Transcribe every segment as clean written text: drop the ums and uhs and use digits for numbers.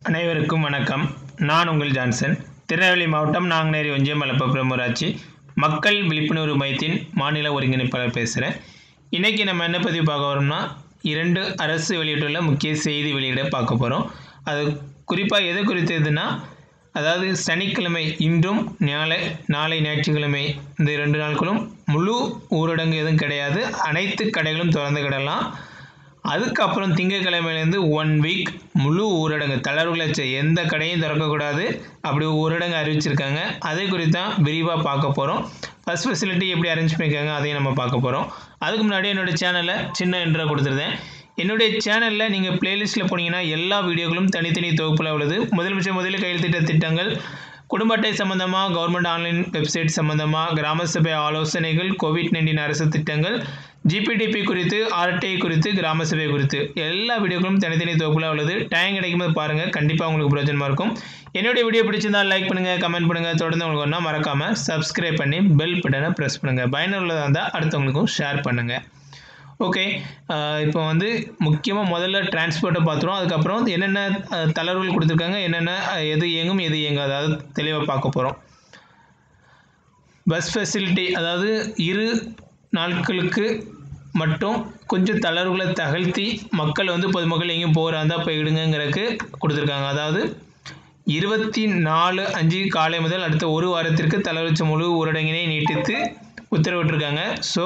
அனைவருக்கும் வணக்கம். நான் உங்கள் ஜான்சன். திருநெல்வேலி மாவட்டம் நாங்குநேரி ஒன்றியம் மலப்புரம் ஊராட்சி மக்கள் விழிப்புணர்வு மையத்தின் மாநில ஒருங்கிணைப்பாளர் பேசுகிறேன். இன்றைக்கி நம்ம என்ன பதிவு பார்க்க வரோம்னா, 2 அரசு வெளியிட்டுள்ள முக்கிய செய்தி வெளியிட பார்க்க போகிறோம். அது குறிப்பாக எது குறித்ததுன்னா, அதாவது சனிக்கிழமை இன்றும் நாளை ஞாயிற்றுக்கிழமை இந்த 2 நாட்களும் முழு ஊரடங்கு எதுவும் கிடையாது. அனைத்து கடைகளும் திறந்து கிடலாம். அதுக்கப்புறம் திங்கட்கிழமையிலேருந்து 1 வீக் முழு ஊரடங்கு, தளர்வுகளை எந்த கடையும் திறக்கக்கூடாது, அப்படி ஊரடங்கு அறிவிச்சிருக்காங்க. அதை குறித்து தான் விரிவாக பார்க்க போகிறோம். பஸ் ஃபெசிலிட்டி எப்படி அரேஞ்ச் பண்ணியிருக்காங்க அதையும் நம்ம பார்க்க போகிறோம். அதுக்கு முன்னாடி என்னோடய சேனலில் சின்ன இன்ட்ரோ கொடுத்துருந்தேன். என்னுடைய சேனலில் நீங்கள் பிளேலிஸ்ட்டில் போனீங்கன்னா எல்லா வீடியோக்களும் தனித்தனி தொகுப்பில் உள்ளது. முதலில் கையெழுத்திட்ட திட்டங்கள், குடும்ப அட்டை சம்பந்தமாக, கவர்மெண்ட் ஆன்லைன் வெப்சைட் சம்பந்தமாக, கிராம சபை ஆலோசனைகள், COVID-19 அரசு திட்டங்கள், GPDP குறித்து, RTI குறித்து, கிராம சபை குறித்து எல்லா வீடியோக்களும் தனித்தனி தொகுப்பில் உள்ளது. டைம் கிடைக்கும்போது பாருங்கள், கண்டிப்பாக உங்களுக்கு பிரயோஜனமாக இருக்கும். என்னுடைய வீடியோ பிடிச்சிருந்தால் லைக் பண்ணுங்கள், கமெண்ட் பண்ணுங்கள். தொடர்ந்து உங்களுக்கு ஒன்றா மறக்காமல் சப்ஸ்கிரைப் பண்ணி பெல் பட்டனை ப்ரெஸ் பண்ணுங்கள். பயனுள்ளதாக இருந்தால் அடுத்தவங்களுக்கும் ஷேர் பண்ணுங்கள். ஓகே, இப்போ முக்கியமாக முதல்ல டிரான்ஸ்போர்ட்டை பார்த்துருவோம். அதுக்கப்புறம் என்னென்ன தளர்வுகள் கொடுத்துருக்காங்க, என்னென்ன எது இயங்கும் எது இயங்காது, அதாவது தெளிவாக பார்க்க போகிறோம். பஸ் ஃபெசிலிட்டி, அதாவது 2 நாட்களுக்கு மட்டும் கொஞ்சம் தளர்வுகளை தகழ்த்தி மக்கள் பொதுமக்கள் எங்கேயும் போகிறாந்தா போயிடுங்கிறதுக்கு கொடுத்துருக்காங்க. அதாவது 24/5 காலை முதல் அடுத்த 1 வாரத்திற்கு தளர்வு முழு ஊரடங்கினை நீட்டித்து உத்தரவிட்டிருக்காங்க. ஸோ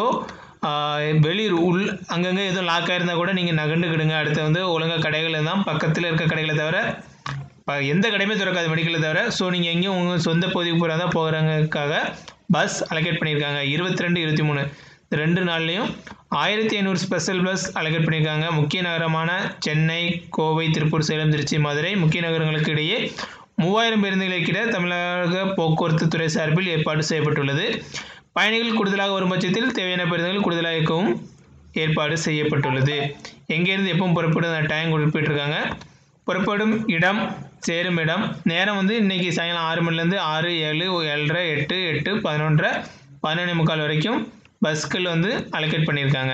வெளியூர் அங்கங்கே எதுவும் லாக் ஆகிருந்தால் கூட நீங்கள் நகண்டுக்கிடுங்க. அடுத்து ஒழுங்காக கடைகள் தான் பக்கத்தில் இருக்க கடைகளை தவிர எந்த கடையுமே திறக்காது, மெடிக்கலை தவிர. ஸோ நீங்கள் எங்கேயும் உங்கள் சொந்த பகுதிக்கு போகிறதா போகிறவங்களுக்காக பஸ் அலோகேட் பண்ணியிருக்காங்க. 22, 23 2 நாள்லேயும் 1500 ஸ்பெஷல் பஸ் அலோகேட் பண்ணியிருக்காங்க. முக்கிய நகரமான சென்னை, கோவை, திருப்பூர், சேலம், திருச்சி, மதுரை முக்கிய நகரங்களுக்கு இடையே 3000 பேருந்துகளுக்கிட தமிழக போக்குவரத்து துறை சார்பில் ஏற்பாடு செய்யப்பட்டுள்ளது. பயணிகள் கூடுதலாக வரும் பட்சத்தில் தேவையான பேருந்துகள் கூடுதலாக இயக்கவும் ஏற்பாடு செய்யப்பட்டுள்ளது. எங்கேருந்து எப்பவும் புறப்படும் டைம் குறிப்பிட்டிருக்காங்க. புறப்படும் இடம், சேரும் இடம், நேரம் இன்றைக்கி சாயங்காலம் 6 மணிலேருந்து 6, 7, 7:30, 8, 8, 11:30, 11:45 வரைக்கும் பஸ்கள் அலோகேட் பண்ணியிருக்காங்க.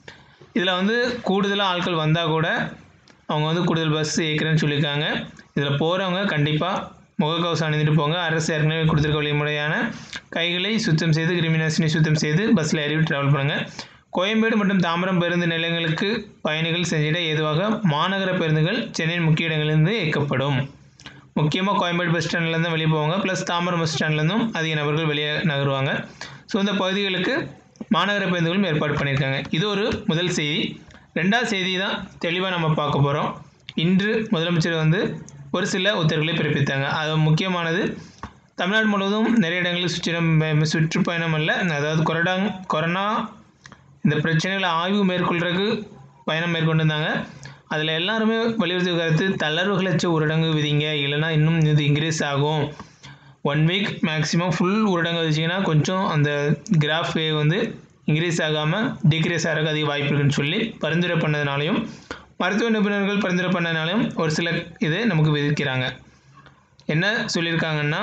இதில் கூடுதலாக ஆட்கள் வந்தால் கூட அவங்க கூடுதல் பஸ் இயக்கிறேன்னு சொல்லியிருக்காங்க. இதில் போகிறவங்க கண்டிப்பாக முகக்கவசம் அணிந்துட்டு போங்க. அரசு ஏற்கனவே கொடுத்துருக்க வழிமுறையான கைகளை சுத்தம் செய்து, கிருமிநாசினி சுத்தம் செய்து பஸ்ஸில் ஏறி ட்ராவல் பண்ணுங்கள். கோயம்பேடு மற்றும் தாம்பரம் பேருந்து நிலையங்களுக்கு பயணிகள் சென்றிட ஏதுவாக மாநகர பேருந்துகள் சென்னையின் முக்கிய இடங்களிலிருந்து இயக்கப்படும். முக்கியமாக கோயம்பேடு பஸ் ஸ்டாண்ட்லேருந்து வெளியே போவாங்க, ப்ளஸ் தாம்பரம் பஸ் ஸ்டாண்ட்லேருந்தும் அதிக நபர்கள் வெளியே நகருவாங்க. ஸோ இந்த பகுதிகளுக்கு மாநகர பேருந்துகளும் ஏற்பாடு பண்ணியிருக்காங்க. இது ஒரு முதல் செய்தி. 2வது செய்தி தான் தெளிவாக நம்ம பார்க்க போகிறோம். இன்று முதலமைச்சர் ஒரு சில உத்தரவுகளை பிறப்பித்தாங்க. அது முக்கியமானது. தமிழ்நாடு முழுவதும் நிறைய இடங்களில் சுற்றுப்பயணம் அல்ல, அதாவது கொரோனா இந்த பிரச்சனைகளை ஆய்வு மேற்கொள்றதுக்கு பயணம் மேற்கொண்டிருந்தாங்க. அதில் எல்லாருமே வலியுறுத்தி கருத்து, தளர்வுகளை ஊரடங்கு விதிங்க, இல்லைனா இன்னும் இது இன்க்ரீஸ் ஆகும். 1 வீக் மேக்ஸிமம் ஃபுல் ஊரடங்கு வச்சிங்கன்னா கொஞ்சம் அந்த கிராஃப் இன்க்ரீஸ் ஆகாமல் டிக்ரீஸ் ஆகிறதுக்கு அதிக வாய்ப்பு இருக்குன்னு சொல்லி பரிந்துரை பண்ணதுனாலையும், மருத்துவ நிபுணர்கள் பரிந்துரை பண்ணதுனாலையும் ஒரு சில இது நமக்கு விதிக்கிறாங்க. என்ன சொல்லியிருக்காங்கன்னா,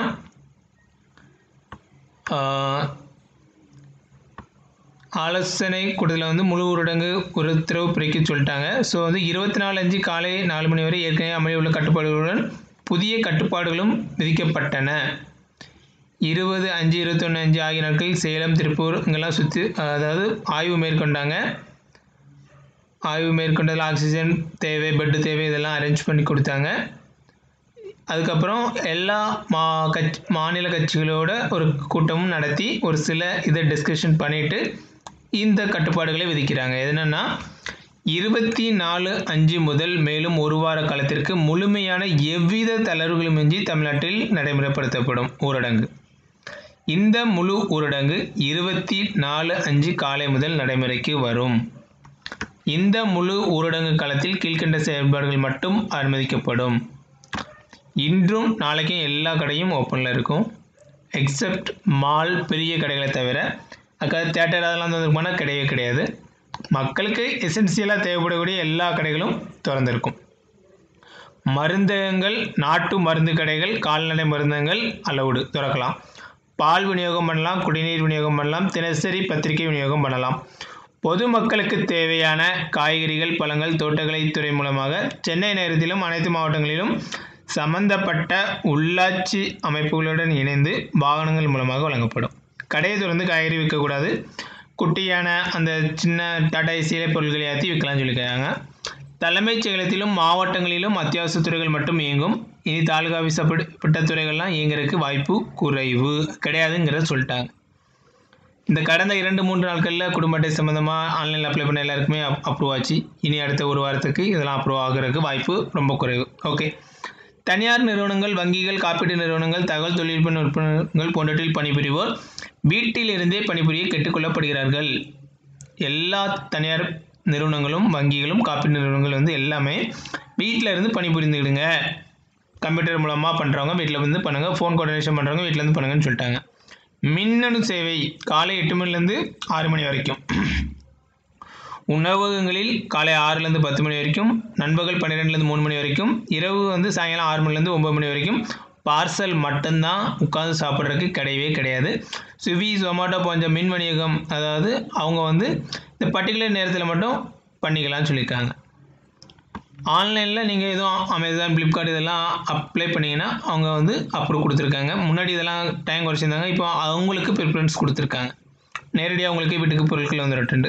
ஆலோசனை கூட்டத்தில் முழு ஊரடங்கு ஒரு உத்தரவு பிறக்க சொல்லிட்டாங்க. ஸோ 24/5 காலை 4 மணி வரை ஏற்கனவே அமலில் உள்ள கட்டுப்பாடுகளுடன் புதிய கட்டுப்பாடுகளும் விதிக்கப்பட்டன. 20, 5, 21, 5 ஆகிய நாட்களில் சேலம், திருப்பூர் இங்கெல்லாம் அதாவது ஆய்வு மேற்கொண்டாங்க. ஆய்வு மேற்கொண்டதில் ஆக்சிஜன் தேவை, பெட்டு தேவை, இதெல்லாம் அரேஞ்ச் பண்ணி கொடுத்தாங்க. அதுக்கப்புறம் எல்லா மாநில கட்சிகளோட ஒரு கூட்டமும் நடத்தி ஒரு சில இதை டிஸ்கஷன் பண்ணிவிட்டு இந்த கட்டுப்பாடுகளை விதிக்கிறாங்க. என்னென்னா 24/5 முதல் மேலும் 1 வார காலத்திற்கு முழுமையான எவ்வித தளர்வுகளுமின்றி தமிழ்நாட்டில் நடைமுறைப்படுத்தப்படும் ஊரடங்கு. இந்த முழு ஊரடங்கு 24/5 காலை முதல் நடைமுறைக்கு வரும். இந்த முழு ஊரடங்கு காலத்தில் கீழ்கண்ட செயல்பாடுகள் மட்டும் அனுமதிக்கப்படும். இன்றும் நாளைக்கும் எல்லா கடையும் ஓப்பனில் இருக்கும், எக்ஸப்ட் மால் பெரிய கடைகளை தவிர. அதுக்காக தேட்டர் அதெல்லாம் போனால் கிடையவே கிடையாது. மக்களுக்கு எசென்சியலாக தேவைப்படக்கூடிய எல்லா கடைகளும் திறந்திருக்கும். மருந்தகங்கள், நாட்டு மருந்து கடைகள், கால்நடை மருந்தகங்கள் அலவுடு திறக்கலாம். பால் விநியோகம் பண்ணலாம், குடிநீர் விநியோகம் பண்ணலாம், தினசரி பத்திரிகை விநியோகம் பண்ணலாம். பொதுமக்களுக்கு தேவையான காய்கறிகள், பழங்கள், தோட்டக்கலைத்துறை மூலமாக சென்னை நகரத்திலும் அனைத்து மாவட்டங்களிலும் சம்பந்தப்பட்ட உள்ளாட்சி அமைப்புகளுடன் இணைந்து வாகனங்கள் மூலமாக வழங்கப்படும். கடையை திறந்து காய்கறி விற்கக்கூடாது. குட்டியான அந்த சின்ன டாடா ஏசியிலே பொருட்களை ஏற்றி விற்கலாம்னு சொல்லியிருக்காங்க. தலைமைச் செயலகத்திலும் மாவட்டங்களிலும் அத்தியாவசிய துறைகள் மட்டும் இயங்கும். இனி தாலுகா ஆஃபீஸப்பட்ட துறைகள்லாம் இயங்குறதுக்கு வாய்ப்பு குறைவு கிடையாதுங்கிறத சொல்லிட்டாங்க. இந்த கடந்த 2-3 நாட்களில் குடும்ப அட்டை சம்மந்தமாக ஆன்லைனில் அப்ளை பண்ண எல்லாருக்குமே அப்ரூவ் ஆச்சு. இனி அடுத்த ஒரு வாரத்துக்கு இதெல்லாம் அப்ரூவ் ஆகிறதுக்கு வாய்ப்பு ரொம்ப குறைவு. ஓகே, தனியார் நிறுவனங்கள், வங்கிகள், காப்பீட்டு நிறுவனங்கள், தகவல் தொழில்நுட்ப நிறுவனங்கள் போன்றவற்றில் பணிபுரிவோர் வீட்டிலிருந்தே பணிபுரிய கேட்டுக்கொள்ளப்படுகிறார்கள். எல்லா தனியார் நிறுவனங்களும், வங்கிகளும், காப்பீட்டு நிறுவனங்கள் எல்லாமே வீட்டில் இருந்து பணிபுரிந்துக்கிடுங்க. கம்ப்யூட்டர் மூலமாக பண்ணுறவங்க வீட்டில் இருந்து பண்ணுங்கள், ஃபோன் கோஆர்டினேஷன் பண்ணுறவங்க வீட்டிலேருந்து பண்ணுங்கன்னு சொல்லிட்டாங்க. மின்னணு சேவை காலை 8 மணிலேருந்து 6 மணி வரைக்கும், உணவகங்களில் காலை 6லேருந்து 10 மணி வரைக்கும், நண்பகல் 12லேருந்து 3 மணி வரைக்கும், இரவு சாயங்காலம் 6 மணிலேருந்து 9 மணி வரைக்கும் பார்சல் மட்டும்தான், உட்காந்து சாப்பிட்றதுக்கு கிடையவே கிடையாது. ஸ்விக்கி, ஜொமேட்டோ போன்ற மின் வணிகம், அதாவது அவங்க இந்த பர்டிகுலர் நேரத்தில் மட்டும் பண்ணிக்கலாம்னு சொல்லியிருக்காங்க. ஆன்லைனில் நீங்கள் எதுவும் அமேசான், ஃப்ளிப்கார்ட் இதெல்லாம் அப்ளை பண்ணிங்கன்னா அவங்க அப்ரூவ் கொடுத்துருக்காங்க. முன்னாடி இதெல்லாம் டைம் குறைச்சிருந்தாங்க, இப்போ அவங்களுக்கு ப்ரிஃபரன்ஸ் கொடுத்துருக்காங்க. நேரடியாக அவங்களுக்கு வீட்டுக்கு பொருட்கள் வந்துட்டு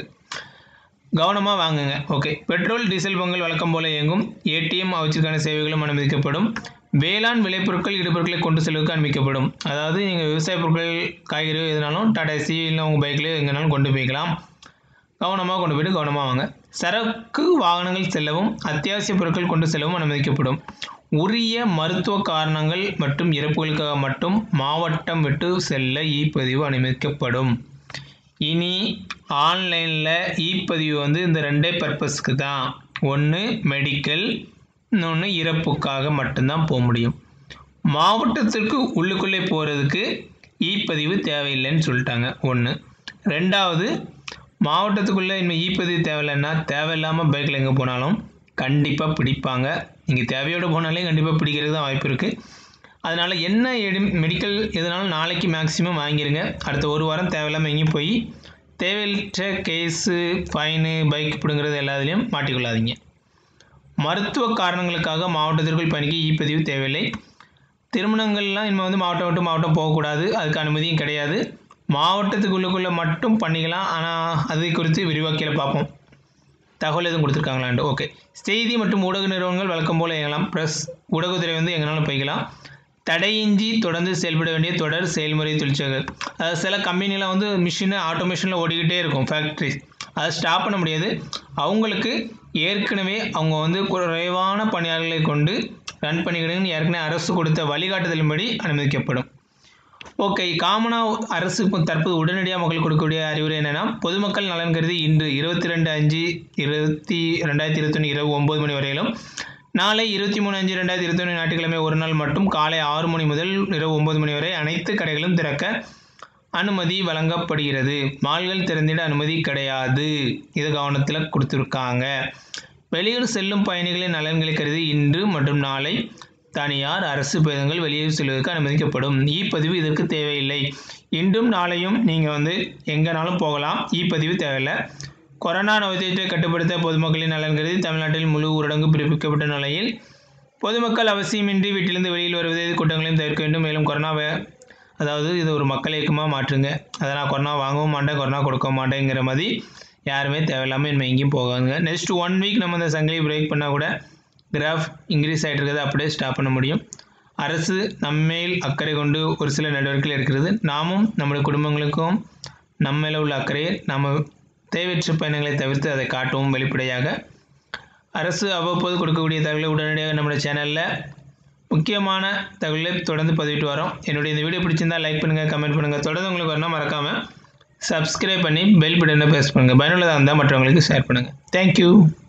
கவனமாக வாங்குங்க. ஓகே, பெட்ரோல் டீசல் பங்குகள் வழக்கம் போல் இயங்கும். ஏடிஎம் அவற்றுக்கான சேவைகளும் அனுமதிக்கப்படும். வேளாண் விளைபொருட்கள், இடுபொருட்களை கொண்டு செல்வதற்கு அனுமதிக்கப்படும். அதாவது நீங்கள் விவசாய பொருட்கள், காய்கறி எதுனாலும் டாடா ஏசி இல்லை உங்கள் பைக்கில் எங்கேனாலும் கொண்டு போய்க்கலாம். கவனமாக கொண்டு போய்ட்டு கவனமாக வாங்க. சரக்கு வாகனங்கள் செல்லவும், அத்தியாவசிய பொருட்கள் கொண்டு செல்லவும் அனுமதிக்கப்படும். உரிய மருத்துவ காரணங்கள் மற்றும் இறப்புகளுக்காக மட்டும் மாவட்டம் விட்டு செல்ல இ-பதிவு அனுமதிக்கப்படும். இனி ஆன்லைனில் இ-பதிவு இந்த 2 பர்பஸ்க்கு தான். ஒன்று மெடிக்கல், இன்னொன்று இறப்புக்காக மட்டும்தான் போக முடியும். மாவட்டத்திற்கு உள்ளுக்குள்ளே போகிறதுக்கு இ-பதிவு தேவையில்லைன்னு சொல்லிட்டாங்க. ஒன்று. ரெண்டாவது, மாவட்டத்துக்குள்ளே இனிமேல் இ-பதிவு தேவையில்லைன்னா தேவையில்லாமல் பைக்கில் எங்கே போனாலும் கண்டிப்பாக பிடிப்பாங்க. நீங்கள் தேவையோடு போனாலே கண்டிப்பாக பிடிக்கிறதுக்கு தான் வாய்ப்பு இருக்குது. அதனால் என்ன மெடிக்கல் எதுனாலும் நாளைக்கு மேக்ஸிமம் வாங்கிடுங்க. அடுத்த ஒரு வாரம் தேவையில்லாமல் எங்கேயும் போய் தேவையற்ற கேஸு, ஃபைனு, பைக் பிடுங்கிறது எல்லாத்துலேயும் மாட்டிக்கொள்ளாதீங்க. மருத்துவ காரணங்களுக்காக மாவட்டத்திற்குள் பயணிக்க இ-பதிவு தேவையில்லை. திருமணங்கள்லாம் இனிமேல் மாவட்டம் விட்டு மாவட்டம் போகக்கூடாது, அதுக்கு அனுமதியும் கிடையாது. மாவட்டத்துக்குள்ளுக்குள்ளே மட்டும் பண்ணிக்கலாம். ஆனால் அது குறித்து விரிவாக்கியில் பார்ப்போம். தகவல் எதுவும் கொடுத்துருக்காங்களான்ட்டு. ஓகே, செய்தி மற்றும் ஊடக நிறுவனங்கள் வழக்கம் போல் இயங்கலாம். ப்ரெஸ், ஊடகத்துறை எங்கனாலும் போய்க்கலாம். தடையின்றி தொடர்ந்து செயல்பட வேண்டிய தொடர் செயல்முறை தொழிற்சாலைகள், அதாவது சில கம்பெனிலாம் மிஷினு ஆட்டோமேஷனில் ஓடிக்கிட்டே இருக்கும், ஃபேக்ட்ரிஸ், அதை ஸ்டாப் பண்ண முடியாது. அவங்களுக்கு ஏற்கனவே அவங்க குறைவான பணியாளர்களை கொண்டு ரன் பண்ணிக்கிடுங்கன்னு ஏற்கனவே அரசு கொடுத்த வழிகாட்டுதலின்படி அனுமதிக்கப்படும். ஓகே, காமனாக அரசு தற்போது உடனடியாக மக்கள் கொடுக்கக்கூடிய அறிவுரை என்னென்னா, பொதுமக்கள் நலன் கருதி இன்று 22/5/2021 இரவு 9 மணி வரையிலும், நாளை 23/5/2021 ஞாயிற்றுக்கிழமை ஒரு நாள் மட்டும் காலை 6 மணி முதல் இரவு 9 மணி வரை அனைத்து கடைகளும் திறக்க அனுமதி வழங்கப்படுகிறது. மால்கள் திறந்திட அனுமதி கிடையாது. இது கவனத்தில் கொடுத்துருக்காங்க. வெளியூர் செல்லும் பயணிகளின் நலன்களை கருதி இன்று மற்றும் நாளை தனியார், அரசு பேருந்துகள் வெளியூர் செல்வதற்கு அனுமதிக்கப்படும். இ-பதிவு இதற்கு தேவையில்லை. இன்றும் நாளையும் நீங்கள் எங்கேனாலும் போகலாம், இ-பதிவு தேவையில்லை. கொரோனா நோய் தொற்றை கட்டுப்படுத்த பொதுமக்களின் நலன் கருதி தமிழ்நாட்டில் முழு ஊரடங்கு பிறப்பிக்கப்பட்ட நிலையில் பொதுமக்கள் அவசியமின்றி வீட்டிலிருந்து வெளியில் வருவதை கூட்டங்களையும் தவிர்க்க வேண்டும். மேலும் கொரோனாவை, அதாவது இது ஒரு மக்கள் இயக்கமாக மாற்றுங்க. அதை நான் கொரோனா வாங்கவும் மாட்டேன், கொரோனா கொடுக்க மாட்டேங்கிற மாதிரி யாருமே தேவையில்லாமல் இனிமேல் எங்கேயும் போகாதுங்க. நெக்ஸ்ட் 1 வீக் நம்ம இந்த சங்கிலி பிரேக் பண்ணால் கூட கிராஃப் இன்க்ரீஸ் ஆகிட்டு இருக்கிறத அப்படியே ஸ்டாப் பண்ண முடியும். அரசு நம்மேல் அக்கறை கொண்டு ஒரு சில நடவடிக்கைகள் இருக்கிறது. நாமும் நம்முடைய குடும்பங்களுக்கும் நம்மேல உள்ள அக்கறையை நம்ம தேவையற்ற பயணங்களை தவிர்த்து அதை காட்டுவோம் வெளிப்படையாக. அரசு அவ்வப்போது கொடுக்கக்கூடிய தகவலை உடனடியாக நம்முடைய சேனலில் முக்கியமான தகவலை தொடர்ந்து பதிவிட்டு வரோம். என்னுடைய இந்த வீடியோ பிடிச்சிருந்தால் லைக் பண்ணுங்கள், கமெண்ட் பண்ணுங்கள். தொடர்ந்து உங்களுக்கு வரணும் மறக்காமல் சப்ஸ்கிரைப் பண்ணி பெல் பட்டனை ப்ரெஸ் பண்ணுங்கள். பயனுள்ளதாக இருந்தால் மற்றவங்களுக்கு ஷேர் பண்ணுங்கள். தேங்க்யூ.